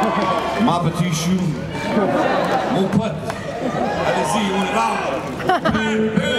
Ma petite chou, mon pote, allez-y, on y va.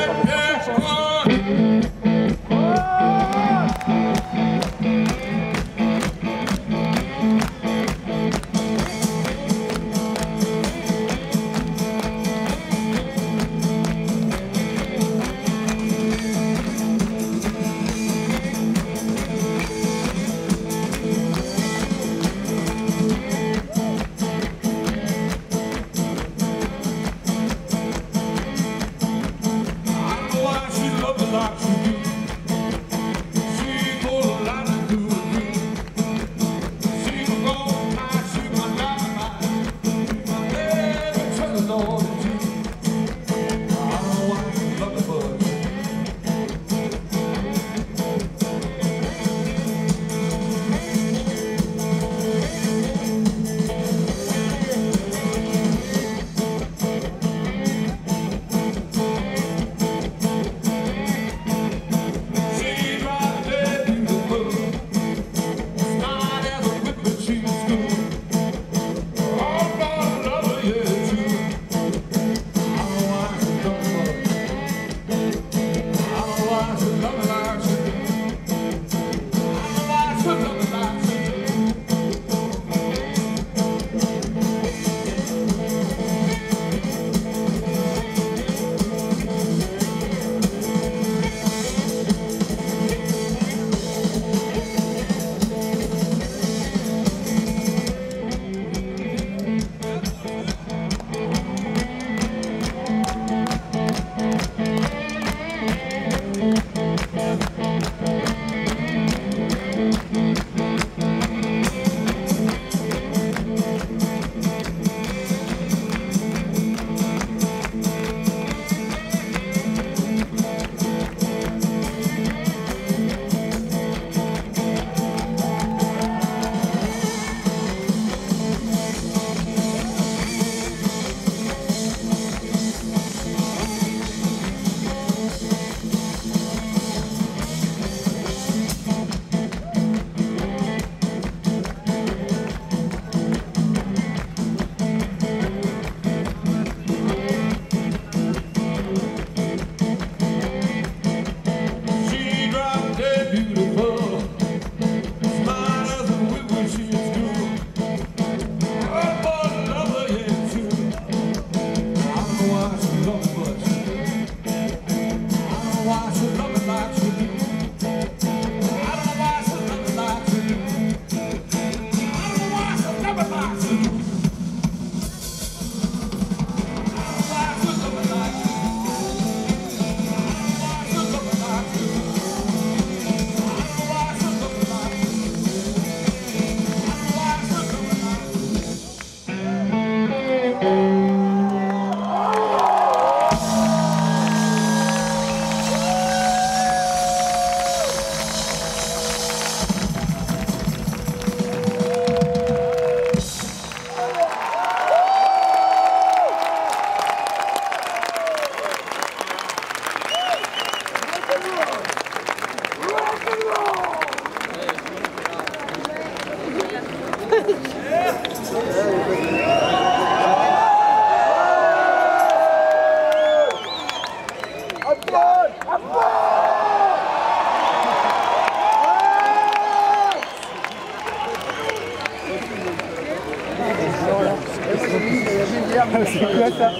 C'est quoi ça?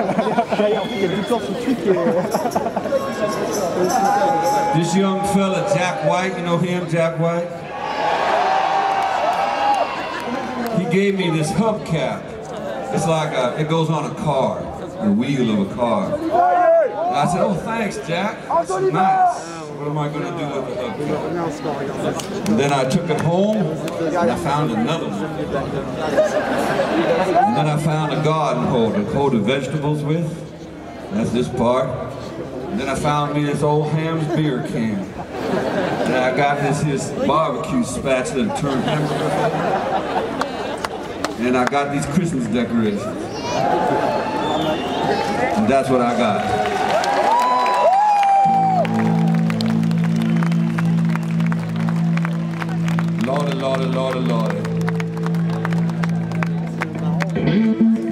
Il y a du temps tout de suite. This young fella, Jack White, you know him, Jack White? He gave me this hubcap. It's like it goes on a car, the wheel of a car. And I said, oh, thanks, Jack. That's nice. What am I going to do with the hubcap? And then I took it home, and I found another one. And then I found a garden holder to hold the vegetables with. That's this part. And then I found me this old Ham's beer can. And I got this barbecue spatula and turned hamburger. And I got these Christmas decorations. And that's what I got. Lordy, Lordy, Lordy, Lordy. Thank you.